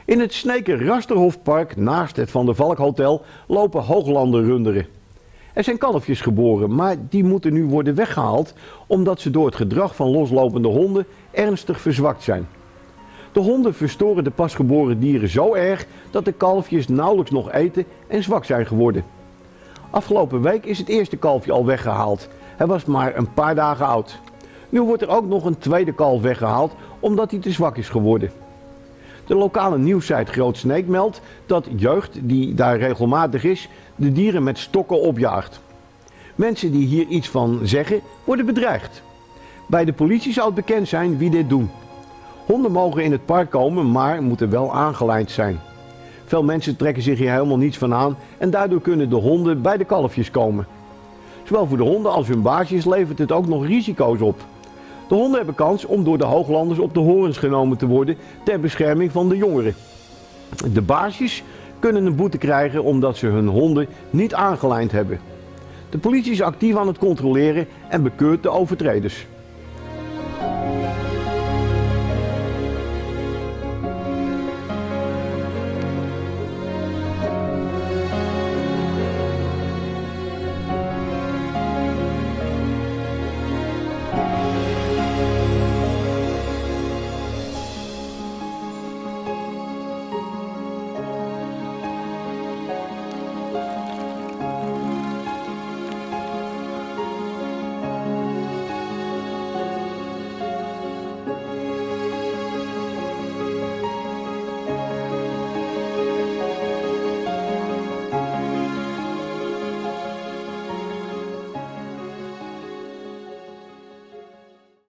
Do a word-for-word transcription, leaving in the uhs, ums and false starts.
In het Sneker-Rasterhofpark naast het Van der Valk Hotel lopen Hooglander runderen. Er zijn kalfjes geboren, maar die moeten nu worden weggehaald omdat ze door het gedrag van loslopende honden ernstig verzwakt zijn. De honden verstoren de pasgeboren dieren zo erg dat de kalfjes nauwelijks nog eten en zwak zijn geworden. Afgelopen week is het eerste kalfje al weggehaald. Hij was maar een paar dagen oud. Nu wordt er ook nog een tweede kalf weggehaald omdat hij te zwak is geworden. De lokale nieuwssite Groot Sneek meldt dat jeugd, die daar regelmatig is, de dieren met stokken opjaagt. Mensen die hier iets van zeggen, worden bedreigd. Bij de politie zou het bekend zijn wie dit doen. Honden mogen in het park komen, maar moeten wel aangelijnd zijn. Veel mensen trekken zich hier helemaal niets van aan en daardoor kunnen de honden bij de kalfjes komen. Zowel voor de honden als hun baasjes levert het ook nog risico's op. De honden hebben kans om door de Hooglanders op de horens genomen te worden ter bescherming van de jongeren. De baasjes kunnen een boete krijgen omdat ze hun honden niet aangelijnd hebben. De politie is actief aan het controleren en bekeurt de overtreders.